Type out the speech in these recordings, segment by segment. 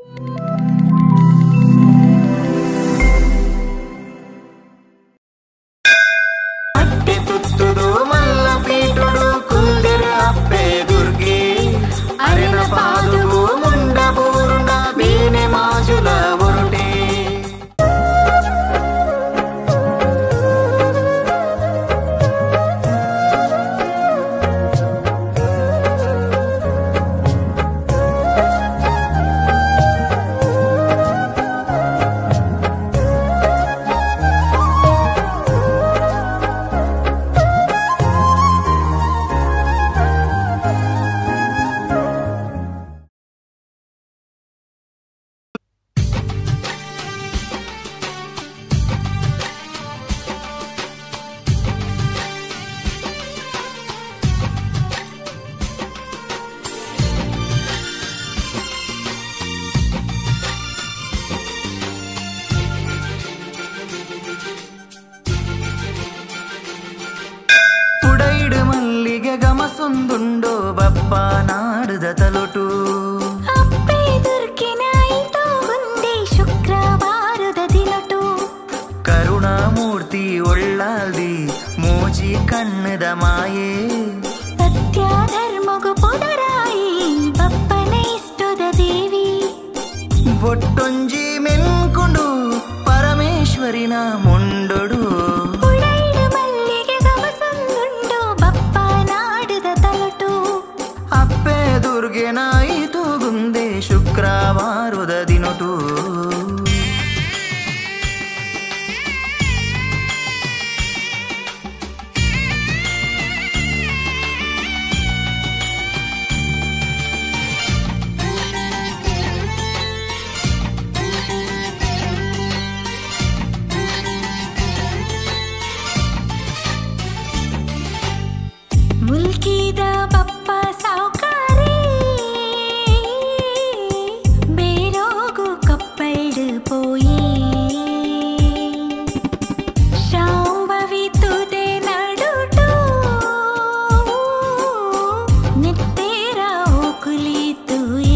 ಗಮಸೊಂದುಂಡೋ ಬಪ್ಪ ನಾಡುದ ತಲೊಟು ಅಪ್ಪೆ ದುರ್ಗಿನಾಯಿತೋ ಒಂದೇ ಶುಕ್ರವಾರದ ದಿನಟು ಕರುಣಾಮೂರ್ತಿ ಒಳ್ಳಾಲ್ದಿ ಮೋಜಿ ಕಣ್ಣದ ಮಾಯೆ ಸತ್ಯ ಧರ್ಮಗು ಪುನರಾಯಿ ಬಪ್ಪನ ಇಷ್ಟದ ದೇವಿ ಬೊಟ್ಟೊಂಜಿ ಮೆನ್ಕೊಂಡು ಪರಮೇಶ್ವರಿನ ಮುಂಡೊಡು ದುರ್ಗೆನಾಯಿತು ಗುಂದೆ ಶುಕ್ರವಾರದ ದಿನಟು ಮುಲ್ಕಿದ ಬಪ್ಪ ಸಾವುಕಾರಿ ಬೇರೋಗು ಕಪ್ಪಲ್ಡು ಪೋಯಿ ಶಾಂಭವಿ ತುದೆ ನಡುಟು ನೆತ್ತೇರ ಕುಲಿತು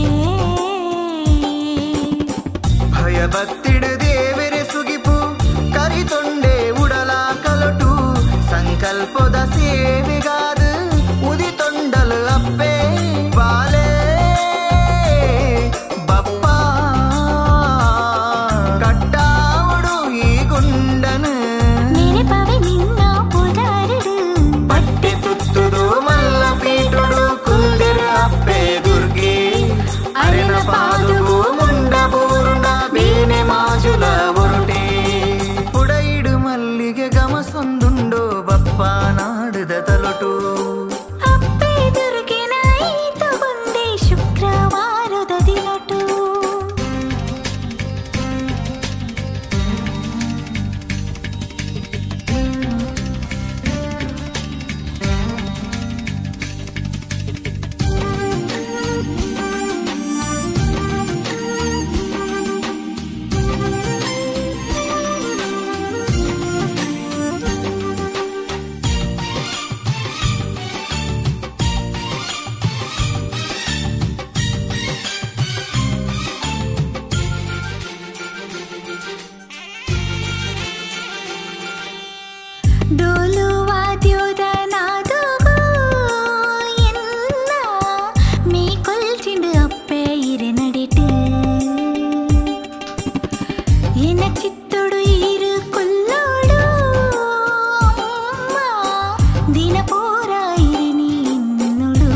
ಭಯಭಕ್ತಿಡು ದೇವರೆ ಸುಗಿಪು ಕರಿತೊಂಡೆ ಉಡಲ ಕಲಟು ಸಂಕಲ್ಪದ ಸೇವೆಗಾದ ಉದಿತೊಂಡಲು ಅಪ್ಪೆ ಬಾಲೆ ಬಪ್ಪ ಕಟ್ಟಾವಡು ಈ ಗುಂಡನು ನೆನಪವೆ ನಿನ್ನ ಪುಡಾರಡು ಬಟ್ಟೆ ತುತ್ತುದು ಮಲ್ಲ ಪೀಟುಡು ಕುಂದಿರ ಅಪ್ಪೆ ದುರ್ಗೆ ಅರೆನ ಪಾದುಗು ಮುಂಡ ಪೂರ್ಣ ಬೇನೆ ಮಾಜುಲ ಒರುಟೆ ಪುಡೈಡು ಮಲ್ಲಿಗೆ ಗಮಸೊಂದುಂಡೋ ಬಪ್ಪ ನಾಡುದ ತಲೊಟು ಅಪ್ಪೆ ದುರ್ಗಿನಾಯಿತು ಒಂದೇ ಶುಕ್ರವಾರದ ದಿನಟು ಡೋಲು ವಾದ್ಯೋದ ನಾದೋಗು ಎನ್ನ ಮೀ ಕೊಲ್ಚಿಂಡು ಅಪ್ಪೆ ಇರೆ ನಡಿಟು ಎನ ಚಿತ್ತೊಡು ಈರು ಕೊಲ್ಲೋಡು ಅಮ್ಮ ದಿನ ಪೂರ ಇರೆ ನೀನುಡು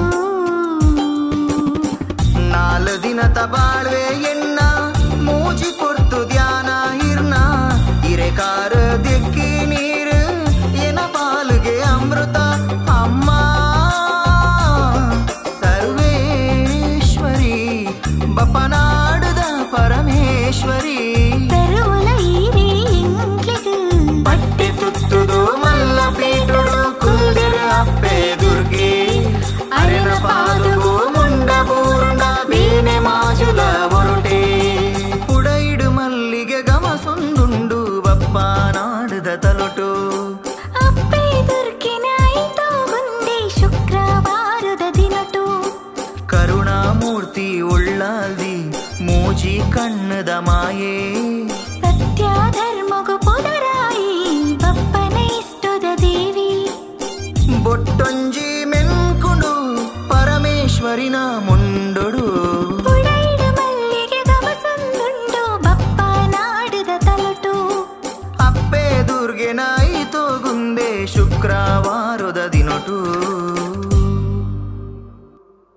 ನಾಲು ದಿನ ತಬಾಳ್ವೆ ಎನ್ನ ಮೂಜಿ ಕೊರ್ತು ಧ್ಯಾನ ಹಿರ್ನ ಇರೆಕಾರ ದಿಕ್ಕಿ ನೀರು ಎನ ಪಾಲುಗೆ ಅಮೃತ ಅಮ್ಮ ಸರ್ವೇಶ್ವರಿ ಬಪ್ಪನಾಡುದ ಪರಮೇಶ್ವರಿ ತರುವುಲ ಈರೆ ಎಂಗ್ಲಿಗು ಬಟ್ಟೆ ತುತ್ತುದು ಮಲ್ಲ ಪೀಟುಡು ಕುಂದಿರ ಅಪ್ಪೆ ದುರ್ಗೆ ಅರೆನ ಪಾದುಗು ಮುಂಡ ಪೂರ್ಣ ಬೇನೆ ಮಾಜುಲ ಒರುಟೆ ಪುಡೈಡು ಮಲ್ಲಿಗೆ ಗಮಸೊಂದುಂಡು ಬಪ್ಪ ನಾಡುದ ತಲೊಟು ಅಪ್ಪೆ ದುರ್ಗಿನಾಯಿತೋ ಒಂದೇ ಶುಕ್ರವಾರದ ದಿನಟು ಕರುಣಾಮೂರ್ತಿ ಒಳ್ಳಾಲ್ದಿ ಮೋಜಿ ಬಣ್ಣದ ಮಾಯೆ ಸತ್ಯ ಧರ್ಮಗು ಪುನರಾಯಿ ಬಪ್ಪನ ಇಷ್ಟದ ದೇವಿ ಬೊಟ್ಟೊಂಜಿ ಮೆನ್ಕುಂಡು ಪರಮೇಶ್ವರಿನ ಮುಂಡೊಡು ಉಡೈಡು ಮಲ್ಲಿಗೆ ಗಮಸಂದುಂಡು ಬಪ್ಪ ನಾಡದ ತಲುಟು ಅಪ್ಪೆ ದುರ್ಗೆ ನಾಯಿತು ಗುಂದೆ ಶುಕ್ರವಾರ